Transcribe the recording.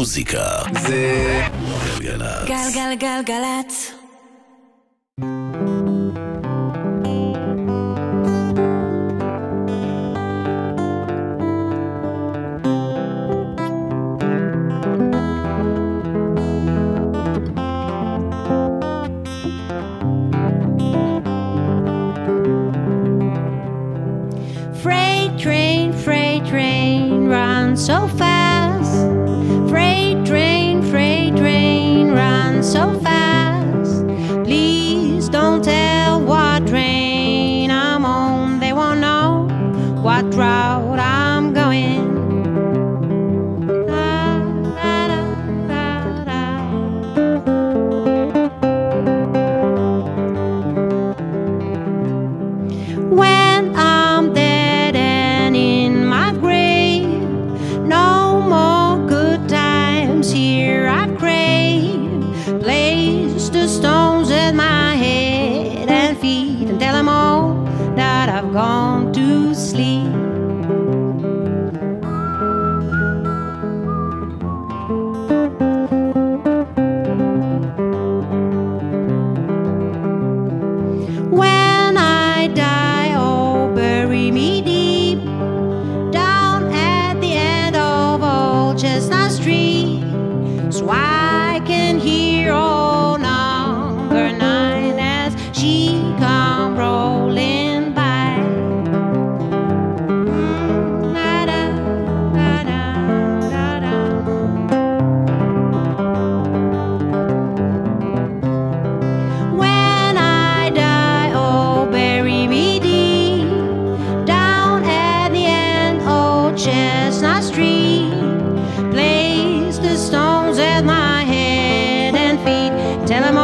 מוזיקה זה גלגלצ. גלגלגלגלצ. Freight train, run so fast. Freight train, run so fast. Please don't tell what train I'm on. They won't know what route I'm going. When I'm dead and in my grave, no more good times here I crave. Place the stones at my head and feet and tell them all that I've gone to sleep. When I die, oh, bury me deep down at the end of Old Chestnut Street, so I can hear old number 9 as she come rolling by. Da-da-da-da-da-da. When I die, oh, bury me deep down at the end of Chestnut Street. Place the stones at my head and feet. Tell them